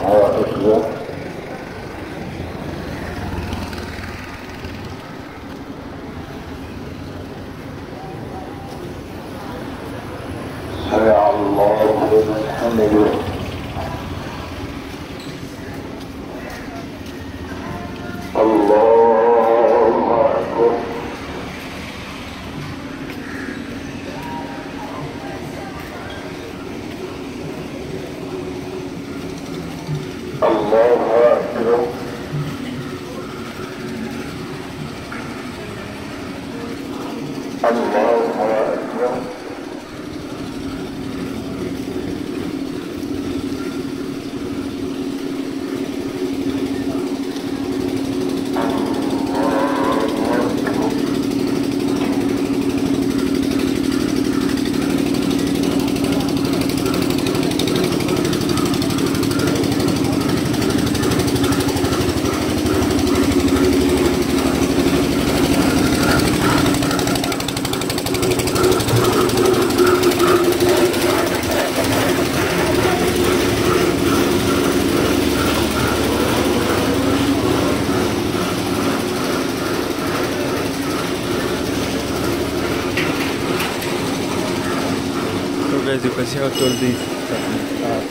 Guys, you can see how tall these are.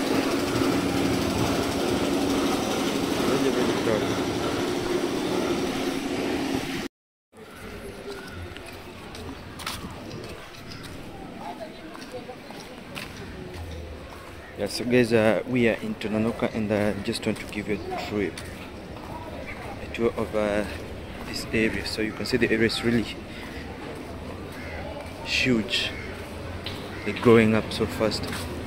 Really, really tall. Yeah, so guys, we are in Tononoka, and I just want to give you a tour of this area. So you can see the area is really huge. They're growing up so fast.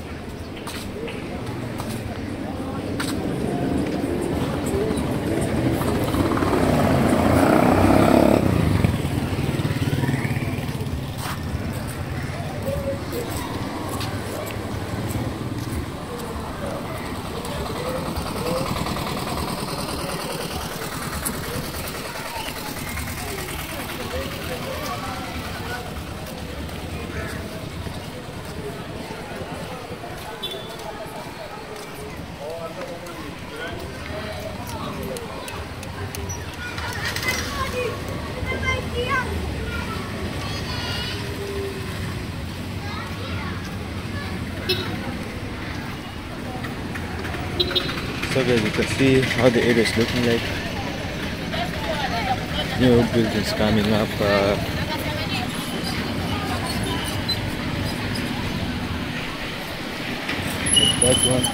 So guys, you can see how the area is looking like. New buildings coming up. That one.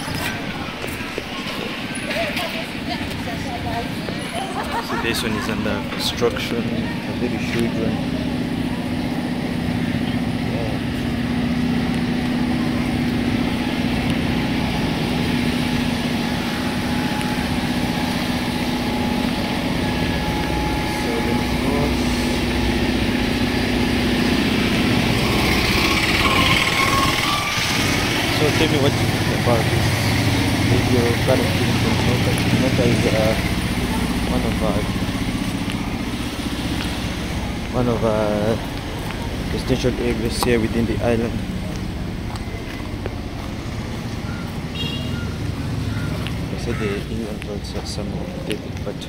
So this one is under construction. A very huge one. So tell me what you think about this video. Kind of feeling from Tononoka. Tononoka is one of residential areas here within the island. I said the inland roads are somewhat updated, but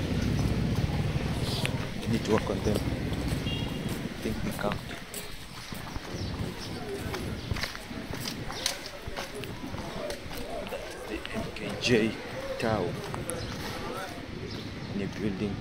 we need to work on them. I think we can't. J Tower, new building.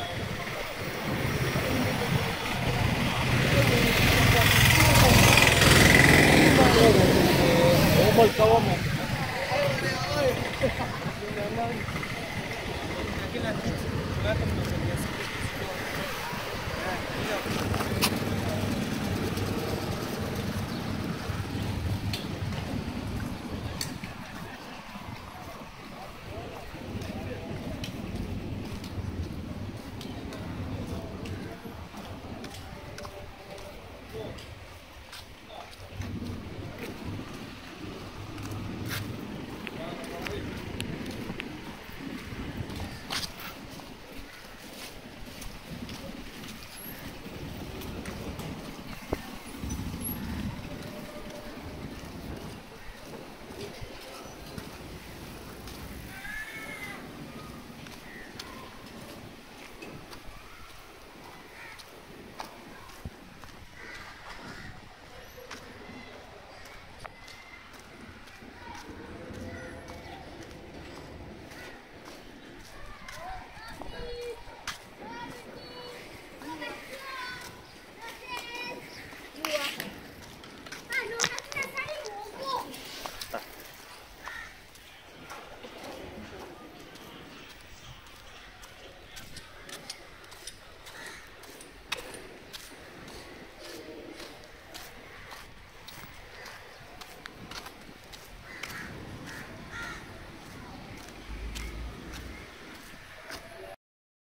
Umol ka mo. Lagi lang.